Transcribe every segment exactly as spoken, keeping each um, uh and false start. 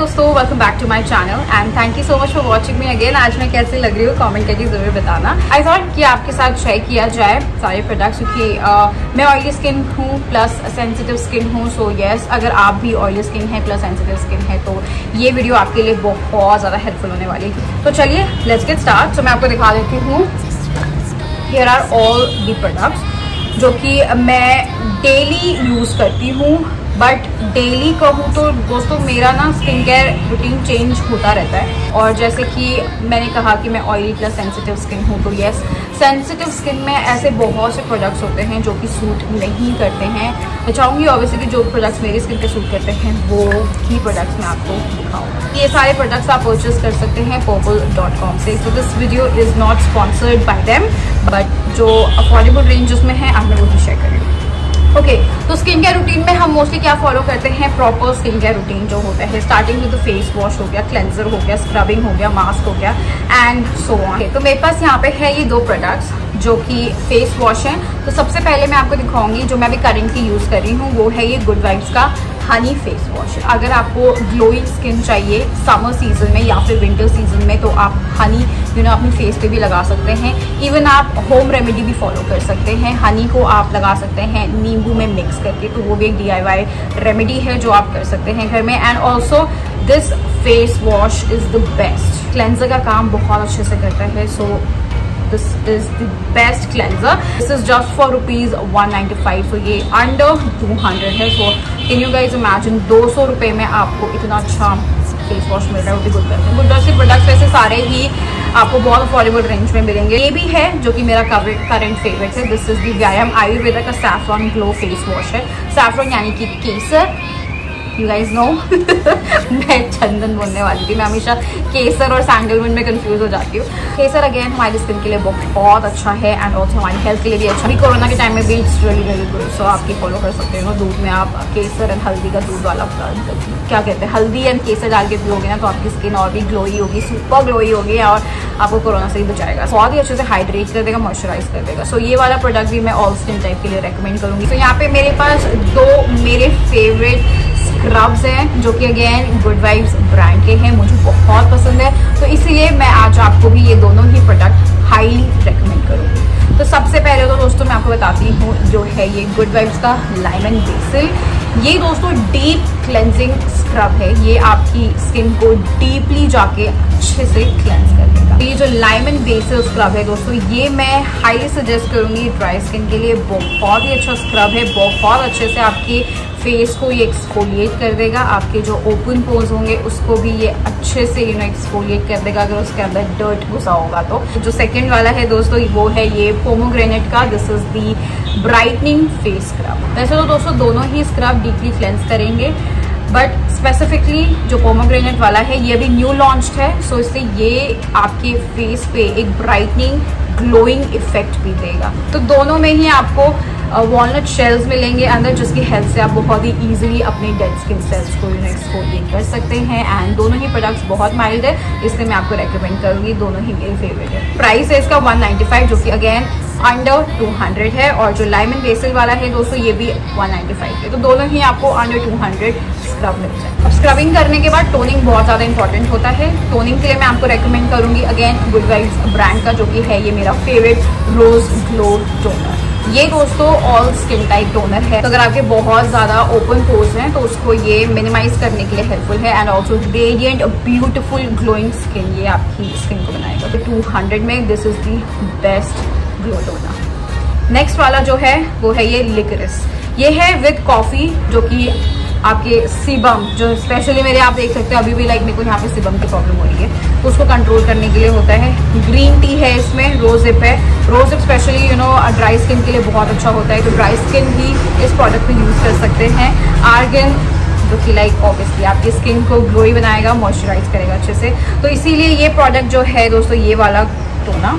दोस्तों, welcome back to my channel and thank you so much for watching me again. आज मैं कैसी लग रही हूँ कमेंट करके जरूर बताना। आई थॉट कि आपके साथ शेयर किया जाए सारे प्रोडक्ट्स, क्योंकि uh, मैं ऑयली स्किन हूँ प्लस सेंसिटिव स्किन हूँ। सो येस, अगर आप भी ऑयली स्किन है प्लस सेंसिटिव स्किन है तो ये वीडियो आपके लिए बहुत ज़्यादा हेल्पफुल होने वाली है। तो चलिए लेट्स गेट स्टार्ट। तो मैं आपको दिखा देती हूँ, here are all the products जो कि मैं डेली यूज़ करती हूँ। बट डेली कहूँ तो दोस्तों मेरा ना स्किन केयर रूटीन चेंज होता रहता है। और जैसे कि मैंने कहा कि मैं ऑयली प्लस सेंसिटिव स्किन हूँ, तो येस, सेंसिटिव स्किन में ऐसे बहुत से प्रोडक्ट्स होते हैं जो कि सूट नहीं करते हैं। मैं चाहूँगी ऑब्वियसली कि जो प्रोडक्ट्स मेरी स्किन पे सूट करते हैं वो ही प्रोडक्ट्स मैं आपको दिखाऊँ। ये सारे प्रोडक्ट्स आप परचेज कर सकते हैं पर्पल डॉट कॉम से। So this video is not sponsored by them, but जो अफोर्डेबल रेंज उसमें है आप मैं वही शेयर कर रही हूँ। ओके okay, तो स्किन केयर रूटीन में हम मोस्टली क्या फॉलो करते हैं, प्रॉपर स्किन केयर रूटीन जो होता है। स्टार्टिंग विद फेस वॉश हो गया, क्लेंजर हो गया, स्क्रबिंग हो गया, मास्क हो गया एंड सो ऑन। तो मेरे पास यहाँ पे है ये दो प्रोडक्ट्स जो कि फेस वॉश हैं। तो सबसे पहले मैं आपको दिखाऊंगी जो मैं अभी करेंटली यूज़ कर रही हूँ, वो है ये गुड वाइब्स का हनी फेस वॉश। अगर आपको ग्लोइंग स्किन चाहिए समर सीजन में या फिर विंटर सीजन में, तो आप हनी यू नो अपने फेस पे भी लगा सकते हैं। इवन आप होम रेमेडी भी फॉलो कर सकते हैं। हनी को आप लगा सकते हैं नींबू में मिक्स करके, तो वो भी एक डी आई वाई रेमेडी है जो आप कर सकते हैं घर में। And also this face wash is the best. Cleanser का काम बहुत अच्छे से करता है। So this is the best cleanser. This is just for rupees one ninety five. So ये अंडर टू हंड्रेड है। So can you guys imagine दो सौ रुपये में आपको इतना अच्छा फेस वॉश मिल रहा है। वो भी गुड वाइब्स है। गुड वाइब्स के प्रोडक्ट्स वैसे सारे ही आपको बहुत अफोर्डेबल रेंज में मिलेंगे। ये भी है जो कि मेरा करंट फेवरेट है। This is the Vyayam Ayurveda का सैफरॉन ग्लो फेस वॉश है। सैफरॉन यानी कि केसर, यू गाइज नो मैं चंदन बोलने वाली थी। मैं हमेशा केसर और सैंडलवुड में कंफ्यूज हो जाती हूँ। केसर अगेन हमारी स्किन के लिए बहुत अच्छा है एंड ऑल्सो हमारी हेल्थ के लिए भी अच्छा है। कोरोना के टाइम में भी it's really very good. So आप ये फॉलो कर सकते हो। दूध में आप केसर एंड हल्दी का दूध वाला क्या कहते हैं, हल्दी एंड केसर डाल के पियोगे ना, तो आपकी स्किन और भी ग्लोई होगी, सुपर ग्लोई होगी और आपको कोरोना से ही बचाएगा। बहुत ही अच्छे से हाइड्रेट कर देगा, मॉइस्चराइज कर देगा। सो ये वाला प्रोडक्ट भी मैं ऑल स्किन टाइप के लिए रेकमेंड करूँगी। तो यहाँ पे मेरे पास दो मेरे फेवरेट स्क्रब्स हैं जो कि अगेन गुड वाइब्स ब्रांड के हैं, मुझे बहुत पसंद है। तो इसीलिए मैं आज आपको भी ये दोनों ही प्रोडक्ट हाईली रेकमेंड करूँगी। तो सबसे पहले तो दोस्तों मैं आपको बताती हूँ जो है ये गुड वाइब्स का लाइम एंड बेसिल। ये दोस्तों डीप क्लेंजिंग स्क्रब है। ये आपकी स्किन को डीपली जाके अच्छे से क्लेंज कर देगा। ये जो लाइम एंड बेसिल स्क्रब है दोस्तों, ये मैं हाईली सजेस्ट करूँगी ड्राई स्किन के लिए। बहुत ही अच्छा स्क्रब है, बहुत अच्छे से आपकी फेस को ये एक्सफोलिएट कर देगा। आपके जो ओपन पोर्स होंगे उसको भी ये अच्छे से यू नो एक्सफोलिएट कर देगा अगर उसके अंदर डर्ट घुसा होगा तो। जो सेकंड वाला है दोस्तों वो है ये पोमोग्रेनेट का। This is the brightening face scrub. वैसे तो दोस्तों दोनों ही स्क्रब डीपली क्लेंस करेंगे, बट स्पेसिफिकली जो पोमोग्रेनेट वाला है ये अभी न्यू लॉन्च्ड है। सो इससे ये आपके फेस पे एक ब्राइटनिंग ग्लोइंग इफेक्ट भी देगा। तो दोनों में ही आपको वॉलनट शेल्स मिलेंगे अंदर, जिसकी हेल्प से आप बहुत ही इजीली अपने डेड स्किन सेल्स को एक्सफोलिएट कर सकते हैं। एंड दोनों ही प्रोडक्ट्स बहुत माइल्ड है, इसलिए मैं आपको रेकमेंड करूंगी। दोनों ही मेरे फेवरेट है। प्राइस है इसका वन नाइन्टी फाइव जो कि अगेन अंडर टू हंड्रेड है। और जो लाइम एंड बेसिल वाला है दोस्तों ये भी वन नाइन्टी फाइव है। तो दोनों ही आपको अंडर टू हंड्रेड स्क्रब मिल जाए। अब स्क्रबिंग करने के बाद टोनिंग बहुत ज़्यादा इंपॉर्टेंट होता है। टोनिंग के लिए मैं आपको रेकमेंड करूंगी अगेन गुड वाइब्स ब्रांड का जो कि है ये मेरा फेवरेट रोज ग्लो टोनर। ये दोस्तों ऑल स्किन टाइप टोनर है। तो अगर आपके बहुत ज़्यादा ओपन पोर्स हैं तो उसको ये मिनिमाइज करने के लिए हेल्पफुल है। And also radiant beautiful glowing skin ये आपकी स्किन को बनाएगा। तो टू हंड्रेड में this is the best glow toner. Next वाला जो है वो है ये लिकरिस। ये है विद कॉफ़ी जो कि आपके सीबम, जो स्पेशली मेरे आप देख सकते हैं अभी भी लाइक मेरे को यहाँ पे सीबम की प्रॉब्लम हो रही है, तो उसको कंट्रोल करने के लिए होता है। ग्रीन टी है इसमें, रोजिप है। Rosehip specially you know dry skin के लिए बहुत अच्छा होता है, तो ड्राई स्किन भी इस प्रोडक्ट को यूज़ कर सकते हैं। आर्गन जो कि लाइक ऑब्वियसली आपकी स्किन को ग्लोई बनाएगा, मॉइस्चराइज करेगा अच्छे से। तो इसीलिए ये प्रोडक्ट जो है दोस्तों ये वाला टोना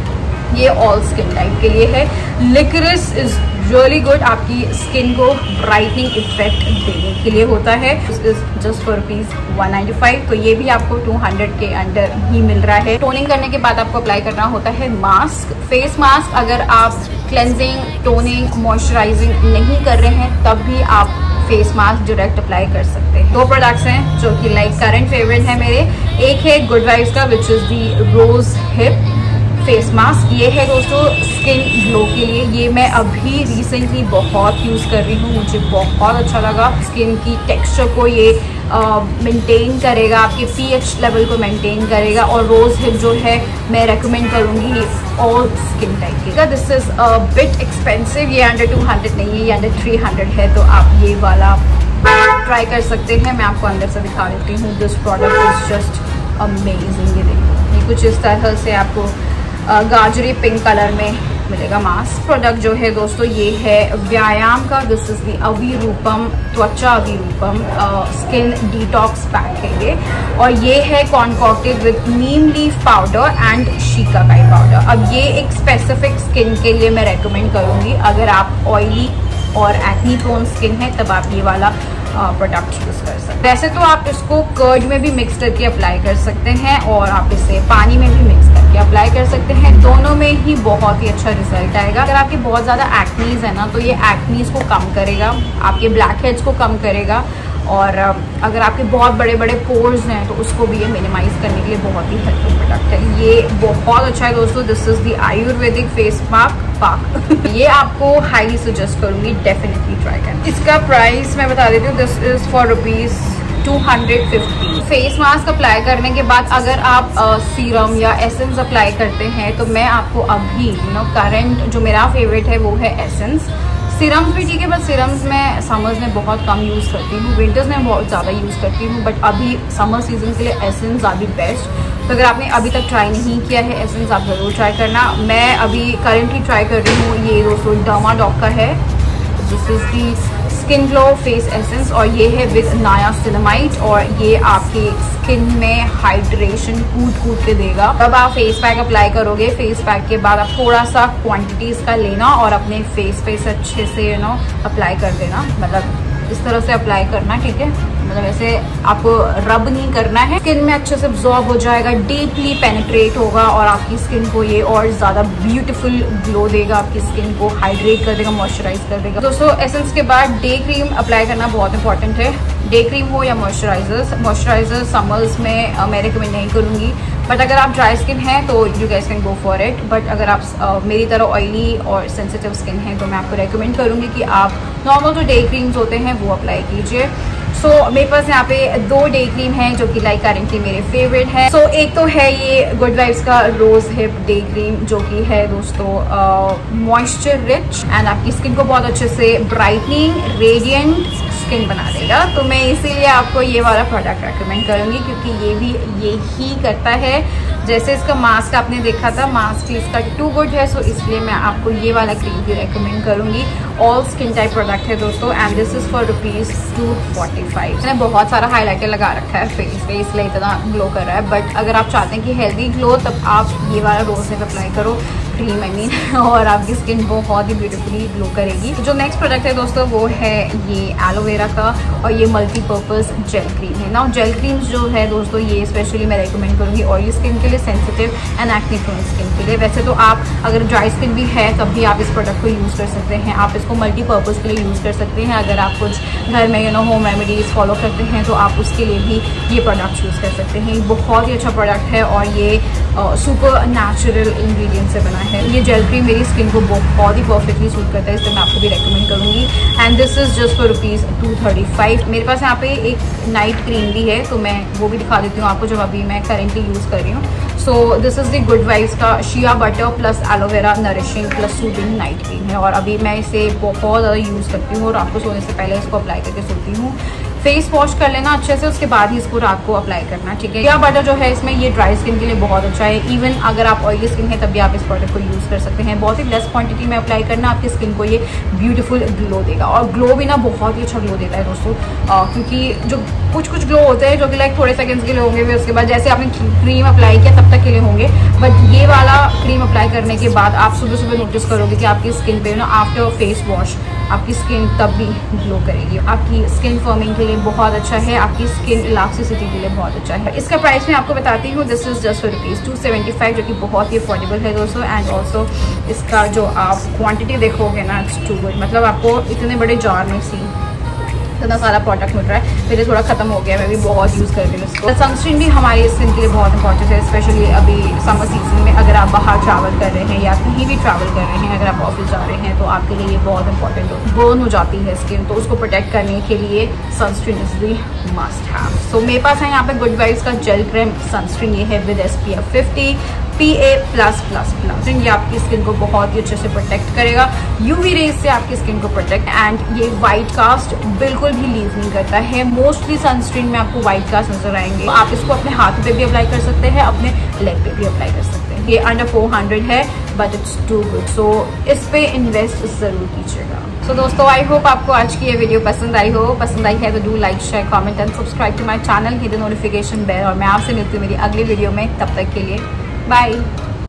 ये ऑल स्किन टाइप के लिए है। लिकरिस इज रियली गुड, आपकी स्किन को ब्राइटनिंग इफेक्ट देने के लिए होता है। Just for rupees one ninety five. तो ये भी आपको टू हंड्रेड के अंडर ही मिल रहा है। टोनिंग करने के बाद आपको अप्लाई करना होता है मास्क, फेस मास्क। अगर आप क्लेंजिंग, टोनिंग, मॉइस्चराइजिंग नहीं कर रहे हैं तब भी आप फेस मास्क डायरेक्ट अप्लाई कर सकते हैं। दो प्रोडक्ट्स हैं जो कि लाइक करंट फेवरेट है मेरे। एक है गुड वाइब्स का which is the rose hip face mask. ये है दोस्तों स्किन ग्लो के लिए। ये मैं अभी रिसेंटली बहुत यूज़ कर रही हूँ, मुझे बहुत अच्छा लगा। स्किन की टेक्सचर को ये मेंटेन uh, करेगा, आपके पीएच लेवल को मेंटेन करेगा। और रोज़ हिप जो है मैं रेकमेंड करूँगी ऑल स्किन टाइप का। This is a bit expensive, ये अंडर टू हंड्रेड नहीं है, ये अंडर थ्री हंड्रेड है, तो आप ये वाला ट्राई कर सकते हैं। मैं आपको अंदर से दिखा देती हूँ। This product is just amazing. ये देखो, ये कुछ इस तरह से आपको गाजरी पिंक कलर में मिलेगा मास्क। प्रोडक्ट जो है दोस्तों ये है व्यायाम का। दिस इज दी अभिरूपम त्वचा अभिरूपम स्किन डिटॉक्स पैक है ये, और ये है concocted with neem leaf powder and shikakai powder. अब ये एक स्पेसिफिक स्किन के लिए मैं रेकमेंड करूँगी। अगर आप ऑयली और एक्नी प्रोन स्किन है तब आप ये वाला प्रोडक्ट यूज़ कर सकते हैं। वैसे तो आप इसको कर्ड में भी मिक्स करके अप्लाई कर सकते हैं और आप इसे पानी में भी मिक्स करके अप्लाई कर सकते हैं। दोनों में ही बहुत ही अच्छा रिजल्ट आएगा। अगर आपके बहुत ज़्यादा एक्नीज है ना, तो ये एक्नीज को कम करेगा, आपके ब्लैक हेड्स को कम करेगा, और अगर आपके बहुत बड़े बड़े पोर्स हैं तो उसको भी ये मिनिमाइज करने के लिए बहुत ही हेल्पफुल प्रोडक्ट है। ये बहुत अच्छा है दोस्तों। This is the Ayurvedic face mask pack. ये आपको हाईली सजेस्ट करूँगी, डेफिनेटली ट्राई करें। इसका प्राइस मैं बता देती हूँ। This is for rupees two hundred fifty. Face mask apply करने के बाद अगर आप सीरम या एसेंस अप्लाई करते हैं तो मैं आपको अभी यू नो करंट जो मेरा फेवरेट है वो है एसेंस। सीरम्स भी ठीक है, बट सीरम्स में समर्स में बहुत कम यूज़ करती हूँ, विंटर्स में बहुत ज़्यादा यूज़ करती हूँ, बट अभी समर सीजन के लिए एसेंस आर दी बेस्ट। तो अगर आपने अभी तक ट्राई नहीं किया है एसेंस, आप ज़रूर ट्राई करना। मैं अभी करेंटली ट्राई कर रही हूँ, ये दोस्तों डर्माडॉक का है। This is the skin glow face essence, और ये है विद नायासिनामाइड, और ये आपकी स्किन में हाइड्रेशन कूद कूद के देगा। तब आप फेस पैक अप्लाई करोगे, फेस पैक के बाद आप थोड़ा सा क्वांटिटीज का लेना और अपने फेस पे से अच्छे से यू नो अप्लाई कर देना। मतलब इस तरह से अप्लाई करना, ठीक है, मतलब ऐसे आपको रब नहीं करना है। स्किन में अच्छे से अब्जॉर्ब हो जाएगा, डीपली पेनिट्रेट होगा और आपकी स्किन को ये और ज़्यादा ब्यूटीफुल ग्लो देगा, आपकी स्किन को हाइड्रेट कर देगा, मॉइस्चराइज कर देगा। दोस्तों एसेंस के बाद डे क्रीम अप्लाई करना बहुत इंपॉर्टेंट है। डे क्रीम हो या मॉइस्चराइजर्स, मॉइस्चराइजर समर्स में uh, मैं रिकमेंड नहीं करूँगी, बट अगर आप ड्राई स्किन है तो you guys can go for it. But अगर आप uh, मेरी तरह ऑयली और सेंसिटिव स्किन है तो मैं आपको रेकमेंड करूँगी कि आप नॉर्मल जो डे क्रीम्स होते हैं वो अप्लाई कीजिए। सो so, मेरे पास यहाँ पे दो डे क्रीम हैं जो कि लाइक करेंटली मेरे फेवरेट हैं। सो so, एक तो है ये गुड वाइब्स का रोज हिप डे क्रीम जो कि है दोस्तों मॉइस्चर रिच एंड आपकी स्किन को बहुत अच्छे से ब्राइटनिंग रेडिएंट स्किन बना देगा। तो मैं इसीलिए आपको ये वाला प्रोडक्ट रेकमेंड करूँगी क्योंकि ये भी ये ही करता है जैसे इसका मास्क आपने देखा था, मास्क इसका टू गुड है। सो so इसलिए मैं आपको ये वाला क्रीम भी रेकमेंड करूँगी। ऑल स्किन टाइप प्रोडक्ट है दोस्तों and this is for rupees two forty five. मैंने बहुत सारा हाईलाइटर लगा रखा है फेस पे, इसलिए इतना ग्लो कर रहा है। बट अगर आप चाहते हैं कि हेल्दी ग्लो, तब आप ये वाला रोज हिप अप्लाई करो, क्रीम आई मीन, और आपकी स्किन बहुत ही ब्यूटीफुली ग्लो करेगी। जो नेक्स्ट प्रोडक्ट है दोस्तों वो है ये एलोवेरा का, और ये मल्टीपर्पज़ जेल क्रीम है ना। जेल क्रीम्स जो है दोस्तों ये स्पेशली मैं रेकमेंड करूँगी ऑयली स्किन के लिए, sensitive and acne prone skin के लिए। वैसे तो आप अगर ड्राई स्किन भी है तब भी आप इस प्रोडक्ट को यूज़ कर सकते हैं, आप इसको मल्टीपर्पज़ के लिए यूज़ कर सकते हैं। अगर आप कुछ घर में you know home remedies follow करते हैं तो आप उसके लिए भी ये प्रोडक्ट यूज़ कर सकते हैं। बहुत ही अच्छा प्रोडक्ट है और ये सुपर नेचुरल इंग्रेडिएंट से बना है। ये जेल क्रीम मेरी स्किन को बहुत ही परफेक्टली सूट करता है, इसलिए मैं आपको भी रेकमेंड करूँगी। And this is just for rupees two thirty five. मेरे पास यहाँ पे एक नाइट क्रीम भी है तो मैं वो भी दिखा देती हूँ आपको, जब अभी मैं करेंटली यूज़ कर रही हूँ। So this is the good vibes का shea butter plus aloe vera nourishing plus soothing night cream है, और अभी मैं इसे बहुत ज़्यादा यूज़ करती हूँ और रात को सोने से पहले इसको अप्लाई करके सोती हूँ। फेस वॉश कर लेना अच्छे से, उसके बाद ही इसको रात को अप्लाई करना, ठीक है। शिया बटर जो है इसमें ये ड्राई स्किन के लिए बहुत अच्छा है। इवन अगर आप ऑयली स्किन है तब भी आप इस प्रोडक्ट को यूज़ कर सकते हैं। बहुत ही लेस क्वांटिटी में अप्लाई करना, आपकी स्किन को ये ब्यूटीफुल ग्लो देगा, और ग्लो भी ना बहुत ही अच्छा ग्लो देता है दोस्तों, आ, क्योंकि जो कुछ कुछ ग्लो होते हैं जो कि लाइक थोड़े सेकंड्स के लिए होंगे, फिर उसके बाद जैसे आपने क्रीम अप्लाई किया तब तक के लिए होंगे, बट ये वाला क्रीम अप्लाई करने के बाद आप सुबह सुबह नोटिस करोगे कि आपकी स्किन पे ना आफ्टर फेस वॉश आपकी स्किन तब भी ग्लो करेगी। आपकी स्किन फर्मिंग के लिए बहुत अच्छा है, आपकी स्किन इलास्टिसिटी के लिए बहुत अच्छा है। इसका प्राइस मैं आपको बताती हूँ। This is just for rupees two seventy five, जो कि बहुत ही अफोर्डेबल है दोस्तों। एंड ऑल्सो इसका जो आप क्वांटिटी देखोगे ना, इट्स टू गुड। मतलब आपको इतने बड़े जार में सी इतना सारा प्रोडक्ट मिल रहा है, मेरे थोड़ा खत्म हो गया, मैं भी बहुत यूज़ कर रही हूँ इसको। सनस्क्रीन भी हमारी स्किन के लिए बहुत इंपॉर्टेंट है, स्पेशली अभी समर सीजन में अगर आप बाहर ट्रैवल कर रहे हैं या कहीं भी ट्रैवल कर रहे हैं, अगर आप ऑफिस जा रहे हैं तो आपके लिए ये बहुत इंपॉर्टेंट हो, बर्न हो जाती है स्किन, तो उसको प्रोटेक्ट करने के लिए sunscreen is the must have. So मेरे पास है यहाँ पे गुड वाइब्स का जेल क्रीम सनस्क्रीन, ये है with S P F fifty P A plus plus plus. ये आपकी स्किन को बहुत ही अच्छे से प्रोटेक्ट करेगा, यूवी रेज से आपकी स्किन को प्रोटेक्ट, एंड ये वाइट कास्ट बिल्कुल भी लीव नहीं करता है। मोस्टली सनस्क्रीन में आपको वाइट कास्ट नजर आएंगे, तो आप इसको अपने हाथ पे भी अप्लाई कर सकते हैं, अपने लेग पे भी अप्लाई कर सकते हैं। ये अंडर फोर हंड्रेड है but it's too good, so इस पे इन्वेस्ट जरूर कीजिएगा। सो so, दोस्तों आई होप आपको आज की ये वीडियो पसंद आई हो। पसंद आई है तो do like share comment and subscribe to my channel, hit the notification bell, और मैं आपसे मिलती हूँ मेरी अगली वीडियो में। तब तक के लिए बाय।